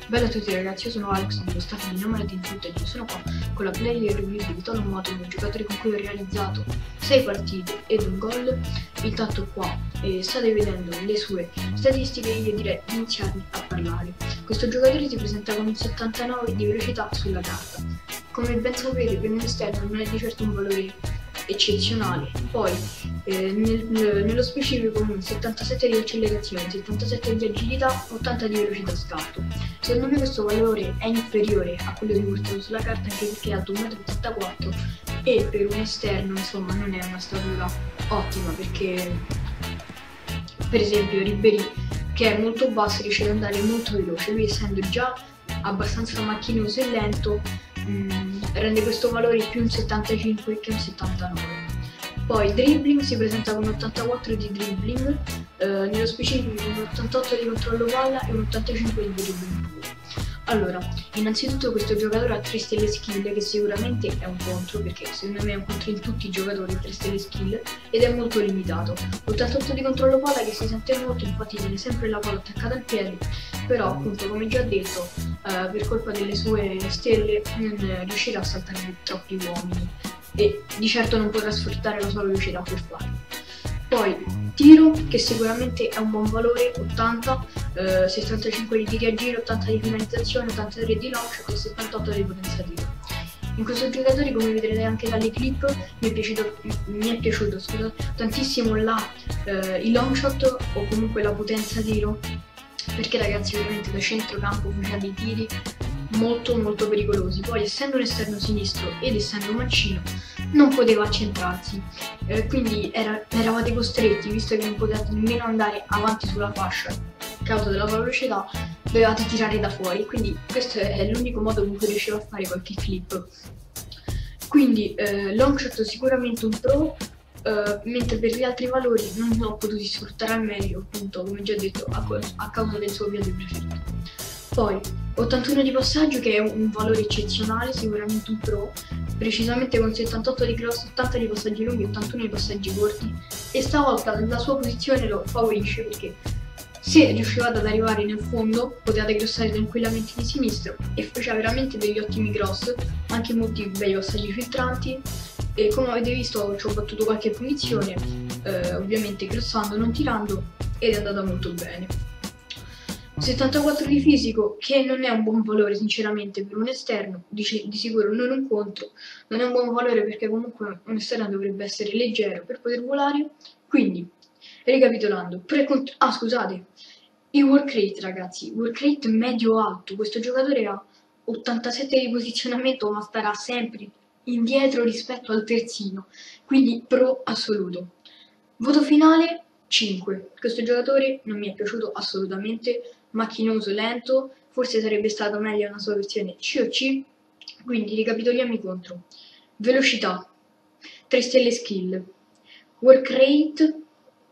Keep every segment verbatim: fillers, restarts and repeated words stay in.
Bella a tutti ragazzi, io sono Alex dello staff di Nomad in Footage. Sono qua con la player review di Vitolo Moto, un giocatore con cui ho realizzato sei partite ed un gol. Intanto qua eh, state vedendo le sue statistiche, io direi di iniziare a parlare. Questo giocatore si presenta con un settantanove di velocità sulla carta. Come ben sapete, per un esterno non è di certo un valore eccezionale. Poi eh, nel, nello specifico un settantasette di accelerazione, settantasette di agilità, ottanta di velocità scatto. Secondo me questo valore è inferiore a quello riportato sulla carta, anche perché è alto uno virgola ottantaquattro e per un esterno insomma non è una statura ottima, perché per esempio Ribéry, che è molto basso, riesce ad andare molto veloce. Lui, essendo già abbastanza macchinoso e lento, mh, rende questo valore più un settantacinque che un settantanove. Poi dribbling, si presenta con un ottantaquattro di dribbling, eh, nello specifico un ottantotto di controllo palla e un ottantacinque di dribbling puro. Allora, innanzitutto questo giocatore ha tre stelle skill, che sicuramente è un contro, perché secondo me è un contro in tutti i giocatori, tre stelle skill, ed è molto limitato. ottantotto di controllo palla, che si sente molto, infatti tiene sempre la palla attaccata al piede, però appunto, come già detto, eh, per colpa delle sue stelle non riuscirà a saltare troppi uomini e di certo non potrà sfruttare la sua velocità per farlo. Poi tiro, che sicuramente è un buon valore, ottanta, eh, sessantacinque di tiri a giro, ottanta di finalizzazione, ottantatré di launch e settantotto di potenza tiro. In questo giocatore, come vedrete anche dalle clip, mi è piaciuto, mi è piaciuto scusa, tantissimo la, eh, il long shot o comunque la potenza tiro, perché ragazzi veramente da centrocampo faceva dei tiri molto molto pericolosi. Poi, essendo un esterno sinistro ed essendo mancino, non poteva accentrarsi, eh, quindi era, eravate costretti, visto che non potevate nemmeno andare avanti sulla fascia a causa della sua velocità, dovevate tirare da fuori. Quindi questo è l'unico modo con cui riuscivo a fare qualche clip. Quindi eh, long shot sicuramente un pro, eh, mentre per gli altri valori non ho potuto sfruttare al meglio, appunto come già detto, a, a causa del suo piede preferito. Poi ottantuno di passaggio, che è un valore eccezionale, sicuramente un pro, precisamente con settantotto di cross, ottanta di passaggi lunghi, ottantuno di passaggi corti, e stavolta la sua posizione lo favorisce, perché se riuscivate ad arrivare nel fondo potevate crossare tranquillamente di sinistro, e faceva veramente degli ottimi cross, anche molti bei passaggi filtranti, e come avete visto ci ho battuto qualche punizione, eh, ovviamente crossando, non tirando, ed è andata molto bene. settantaquattro di fisico, che non è un buon valore sinceramente per un esterno, di, di sicuro non un contro, non è un buon valore perché comunque un esterno dovrebbe essere leggero per poter volare. Quindi, ricapitolando, pre ah scusate, i work rate ragazzi, work rate medio-alto, questo giocatore ha ottantasette di posizionamento, ma starà sempre indietro rispetto al terzino, quindi pro assoluto. Voto finale cinque, questo giocatore non mi è piaciuto assolutamente, macchinoso, lento, forse sarebbe stato meglio una sua versione C O C. Quindi ricapitoliamo i contro: velocità, tre stelle skill, work rate,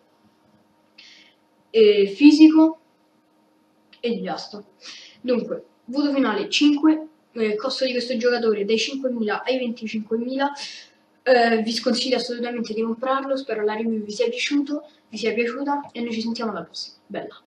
e fisico e basta. Dunque, voto finale cinque, eh, costo di questo giocatore dai cinquemila ai venticinquemila. Uh, vi sconsiglio assolutamente di comprarlo, spero la review vi sia piaciuto, vi sia piaciuta, e noi ci sentiamo alla prossima. Bella!